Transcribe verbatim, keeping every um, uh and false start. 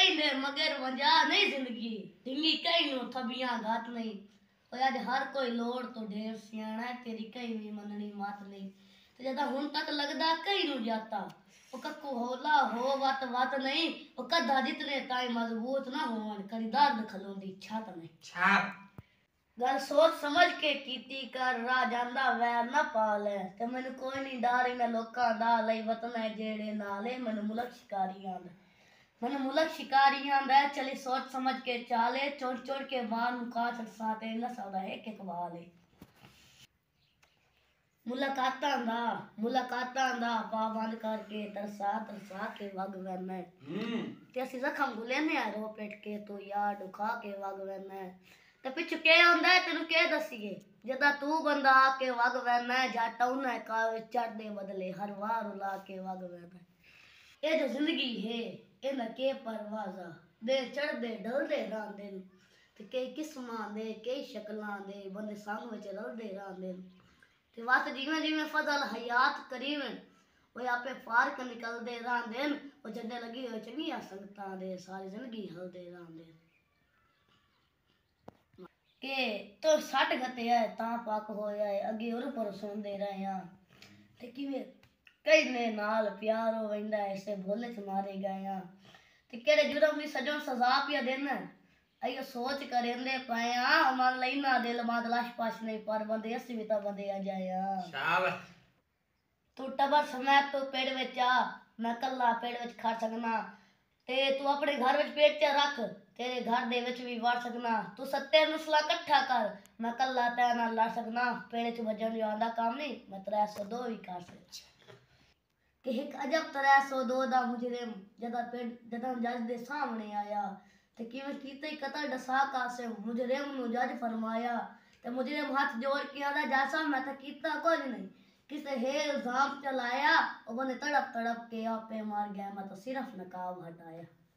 कई ने मगर वंजा नहीं जिंदगी ढिंगी कई नो थबियां घात नहीं ओ आज हर कोई लोड़ तो ढेर सियाना है तेरी कई भी मननी मात नहीं ते जदा हुन तक लगदा कई नु जाता ओ कक्कू होला हो वत वत नहीं ओ कदा जितने ताई मजबूत ना होवन करी दर्द खलोंदी छात नहीं छाप गल सोच समझ के कीती कर राह जांदा वैर ना पाले ते मैनू कोई नहीं डर इन्हां लोकां दा लई वतन है जेड़े नाले मैनू मुलक शिकारियां दा मैनू मुलक शिकारियां दा चली सोच समझ के चाले चोड़ चोड़ के बार मुका सरसाते न सदा एक एक वाले मुलाकातां दा मुलाकातां दा पाबंद करके तरसा तरसा के वग वैना हम्म ते असी जखम गुलेने आ रो पेट के तो यार दुखा के वग वैना ते पिछ के आंदा है तेनू के दसीए जदा तू बंदा आके वग वैना जाटा उन्ना कावे चढ़दे बदले हर वार उला के वग वैना ए जो जिंदगी है ए न के परवाजा दे चढ़दे ढलदे रांदे ते कई किस्मां दे कई शक्लां दे बंदे संग विच रलदे रांदे ते वत जिवें जिवें फजल हयात करीवें ओए आपे फारक निकलदे रांदे ओ जड्डे लगी होए चंगियां संगतां दे सारी जिंदगी हलदे रांदे के तो सट गते है तां पक होया है अगे और पर सुनदे रहे हां ते किवें कई ने नाल प्यार हो वैंदा ऐसे भोले च मारे गए हां ते केड़े जुर्म दी सजा सजा पिया देना अयो सोच करेंदे पाया मन लेना दिल माद लाश पाश नहीं पर बंदे असी भी ता बंदे आ जाया शाबाश तू टबर समय तो पेड़ विच आ मैं कल्ला पेड़ विच खड़ सकना ते तू अपने घर विच पेट च रख तेरे घर दे विच भी वड़ सकना तू सत्ते नस्ला इकट्ठा कर मैं कल्ला ते नाल लड़ सकना पेड़ च वजन जो आंदा काम नहीं मैं त्रै सौ दो भी कर सकदा कि एक अजब त्रै सौ दो दा मुजरिम जदा पेड़ जदा जज दे सामने आया ते किवें कीते कतल डसा कासे मुजरिम नु जज फरमाया ते मुजरिम हाथ जोड़ के आदा जैसा मैं तो कीता कुछ नहीं किसे है इल्जाम चलाया और बने तड़प तड़प के आपे मार गया मैं तो सिर्फ नकाब हटाया।